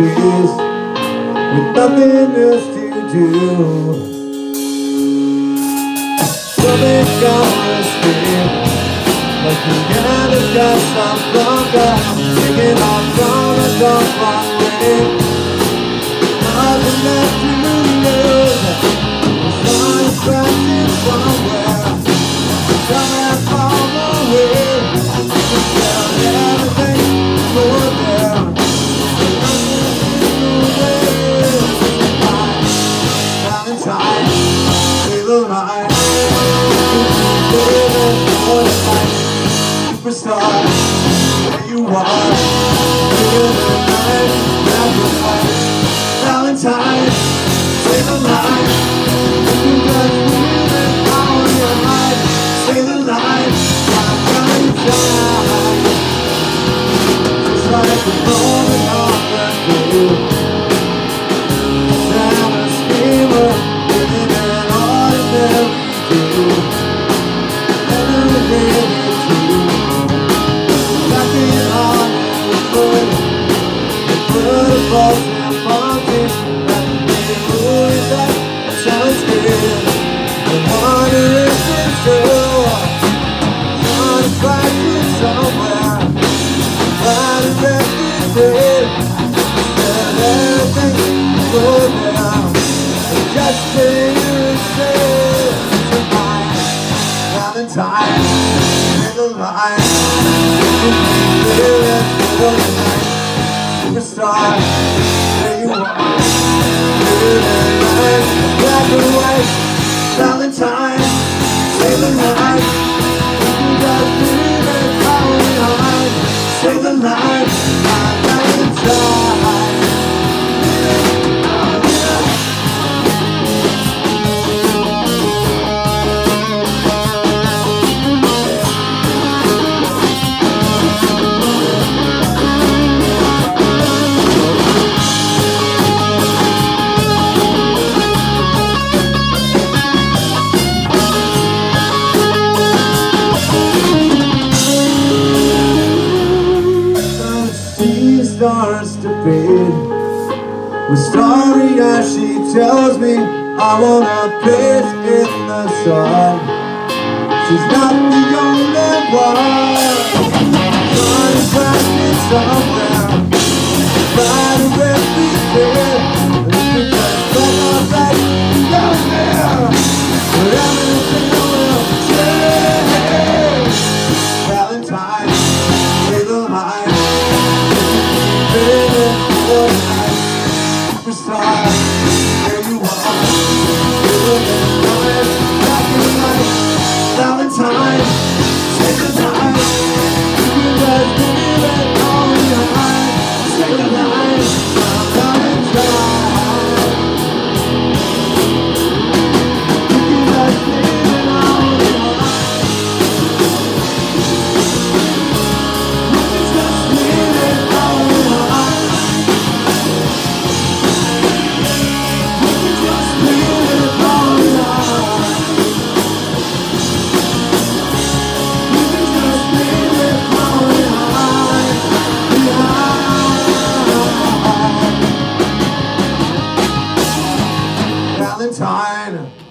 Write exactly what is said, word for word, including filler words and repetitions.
days with nothing else to do. Something gonna stay, like you never got some longer, taking off from a dark runway. Nothing left to lose. The sun is rising somewhere, somewhere far away. Tell everything for there. Valentine, say the line. Superstar, there you are. Valentine, say the line. You got music on your mind. Say the line. Valentine, just like the moment of the day. Santa steamer, living an ordinary day. Every day is true. Nothing on the foot. The butterflies and fountains. Nothing moves like a child's skin. The wonder if it's true. Sun is rising somewhere. Light is every day. Instead everything goes down. Just stay and say tonight. Valentine, say the line. Live for the night. Superstar, there you are. Living life, black and white. Valentine, say the line. You got feeling power behind. Say the line, my Valentine. Starts to fade. With starry eyes she tells me I wanna bathe in the sun. She's not the only one. Sun is rising somewhere. Right every day. It's just like a light down there. But everything will change. Valentine, say the line. Superstar, there you are. Living life, black and white. Valentine, say the line. You got feeling on your mind. Say the line, Valentine. You got feeling on your mind. You just feeling on your mind. Valentine.